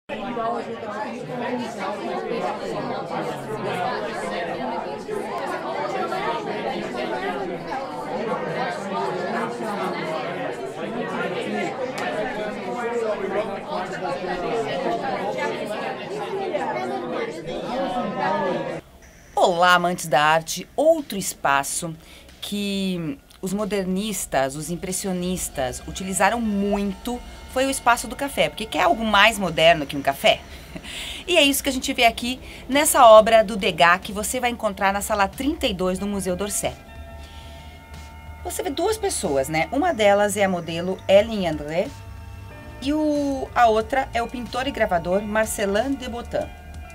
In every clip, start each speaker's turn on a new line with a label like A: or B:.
A: Olá, amantes da arte. Outro espaço que os modernistas, os impressionistas utilizaram muito foi o espaço do café, porque quer algo mais moderno que um café? E é isso que a gente vê aqui nessa obra do Degas, que você vai encontrar na sala 32 do Museu d'Orsay. Você vê duas pessoas, né? Uma delas é a modelo Hélène André e a outra é o pintor e gravador Marcellin de Botton.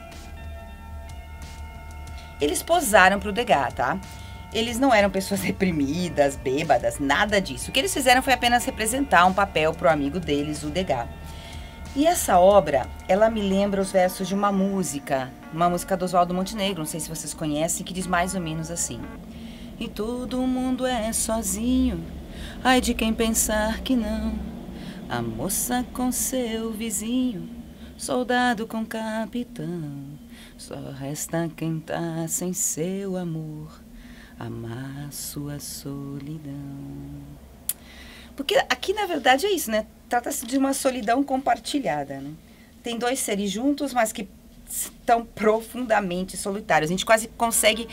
A: Eles posaram para o Degas, tá? Eles não eram pessoas reprimidas, bêbadas, nada disso. O que eles fizeram foi apenas representar um papel para o amigo deles, o Degas. E essa obra, ela me lembra os versos de uma música do Oswaldo Montenegro, não sei se vocês conhecem, que diz mais ou menos assim. E todo mundo é sozinho, ai de quem pensar que não. A moça com seu vizinho, soldado com capitão. Só resta quem tá sem seu amor, amar sua solidão. Porque aqui, na verdade, é isso, né? Trata-se de uma solidão compartilhada, né? Tem dois seres juntos, mas que estão profundamente solitários. A gente quase consegue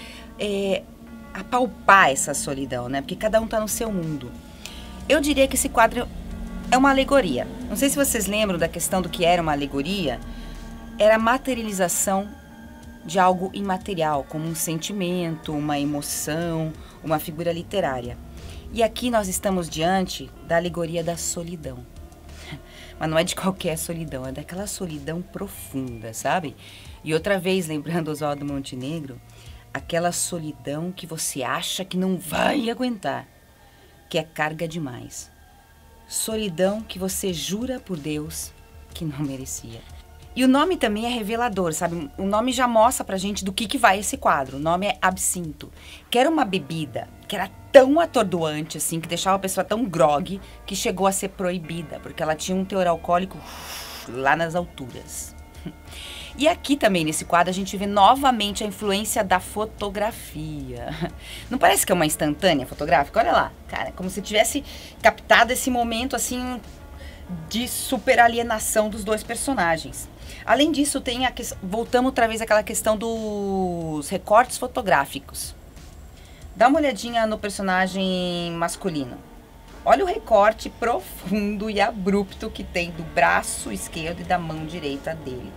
A: apalpar essa solidão, né? Porque cada um está no seu mundo. Eu diria que esse quadro é uma alegoria. Não sei se vocês lembram da questão do que era uma alegoria. Era a materialização de algo imaterial, como um sentimento, uma emoção, uma figura literária. E aqui nós estamos diante da alegoria da solidão. Mas não é de qualquer solidão, é daquela solidão profunda, sabe? E outra vez, lembrando Oswaldo Montenegro, aquela solidão que você acha que não vai aguentar, que é carga demais. Solidão que você jura por Deus que não merecia. E o nome também é revelador, sabe? O nome já mostra pra gente do que vai esse quadro. O nome é Absinto, que era uma bebida que era tão atordoante, assim, que deixava a pessoa tão grogue, que chegou a ser proibida, porque ela tinha um teor alcoólico lá nas alturas. E aqui também, nesse quadro, a gente vê novamente a influência da fotografia. Não parece que é uma instantânea fotográfica? Olha lá, cara, como se tivesse captado esse momento, assim, de super alienação dos dois personagens. Além disso, tem voltamos outra vez àquela questão dos recortes fotográficos. Dá uma olhadinha no personagem masculino. Olha o recorte profundo e abrupto que tem do braço esquerdo e da mão direita dele.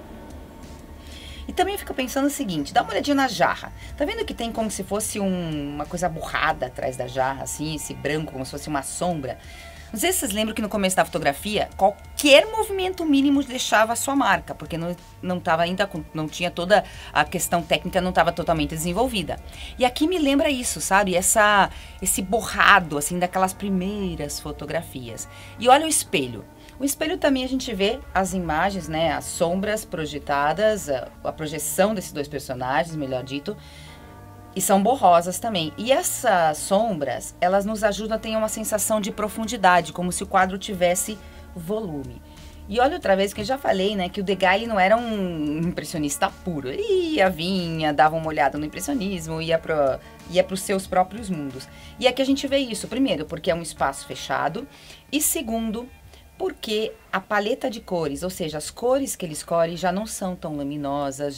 A: E também fico pensando o seguinte, dá uma olhadinha na jarra. Tá vendo que tem como se fosse uma coisa borrada atrás da jarra, assim, esse branco, como se fosse uma sombra? Não sei se vocês lembram que no começo da fotografia, qualquer movimento mínimo deixava a sua marca, porque não tava ainda, não tinha toda a questão técnica, não estava totalmente desenvolvida. E aqui me lembra isso, sabe? Esse borrado, assim, daquelas primeiras fotografias. E olha o espelho. O espelho também a gente vê as imagens, né? As sombras projetadas, a projeção desses dois personagens, melhor dito, e são borrosas também. E essas sombras, elas nos ajudam a ter uma sensação de profundidade, como se o quadro tivesse volume. E olha outra vez que eu já falei, né, que o Degas ele não era um impressionista puro. Ele vinha, dava uma olhada no impressionismo, ia para os seus próprios mundos. E aqui a gente vê isso, primeiro, porque é um espaço fechado, e segundo, porque a paleta de cores, ou seja, as cores que ele escolhe já não são tão luminosas,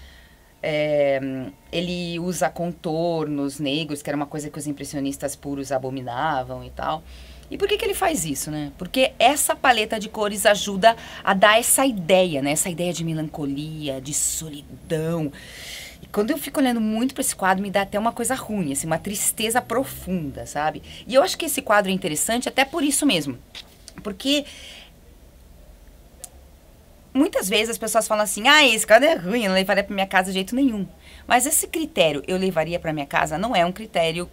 A: ele usa contornos negros, que era uma coisa que os impressionistas puros abominavam e tal. E por que ele faz isso, né? Porque essa paleta de cores ajuda a dar essa ideia, né? Essa ideia de melancolia, de solidão. E quando eu fico olhando muito para esse quadro, me dá até uma coisa ruim, assim, uma tristeza profunda, sabe? E eu acho que esse quadro é interessante até por isso mesmo. Porque muitas vezes as pessoas falam assim, esse quadro é ruim, eu não levaria para minha casa de jeito nenhum. Mas esse critério, eu levaria para minha casa, não é um critério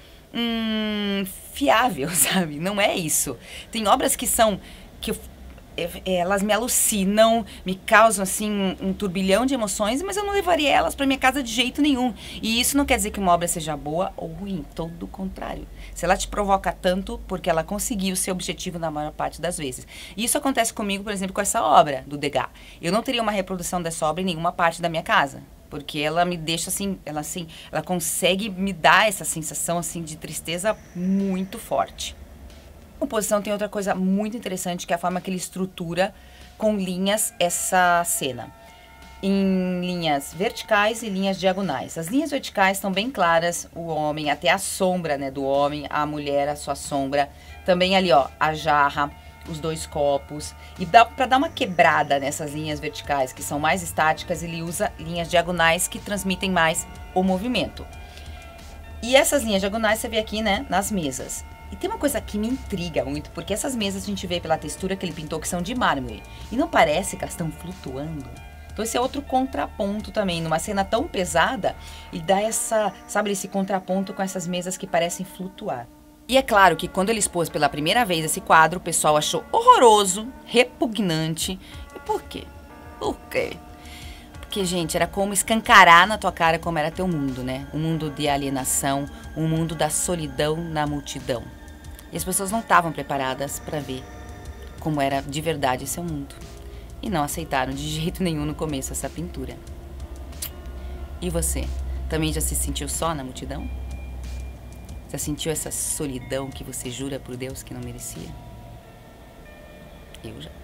A: fiável, sabe? Não é isso. Tem obras que elas me alucinam, me causam assim um turbilhão de emoções, mas eu não levaria elas para minha casa de jeito nenhum. E isso não quer dizer que uma obra seja boa ou ruim, todo o contrário. Se ela te provoca tanto, porque ela conseguiu o seu objetivo na maior parte das vezes. E isso acontece comigo, por exemplo, com essa obra do Degas. Eu não teria uma reprodução dessa obra em nenhuma parte da minha casa, porque ela me deixa assim, ela consegue me dar essa sensação assim de tristeza muito forte. A composição tem outra coisa muito interessante, que é a forma que ele estrutura com linhas essa cena. Em linhas verticais e linhas diagonais. As linhas verticais estão bem claras, o homem, até a sombra, né, do homem, a mulher, a sua sombra. Também ali, ó, a jarra, os dois copos. E para dar uma quebrada nessas linhas verticais, que são mais estáticas, ele usa linhas diagonais que transmitem mais o movimento. E essas linhas diagonais você vê aqui, né, nas mesas. E tem uma coisa que me intriga muito, porque essas mesas a gente vê pela textura que ele pintou que são de mármore. E não parece que elas estão flutuando. Então esse é outro contraponto também, numa cena tão pesada, e dá essa, sabe, esse contraponto com essas mesas que parecem flutuar. E é claro que quando ele expôs pela primeira vez esse quadro, o pessoal achou horroroso, repugnante. E por quê? Por quê? Porque, gente, era como escancarar na tua cara como era teu mundo, né? Um mundo de alienação, um mundo da solidão na multidão. E as pessoas não estavam preparadas para ver como era de verdade esse mundo. E não aceitaram de jeito nenhum no começo essa pintura. E você? Também já se sentiu só na multidão? Já sentiu essa solidão que você jura por Deus que não merecia? Eu já.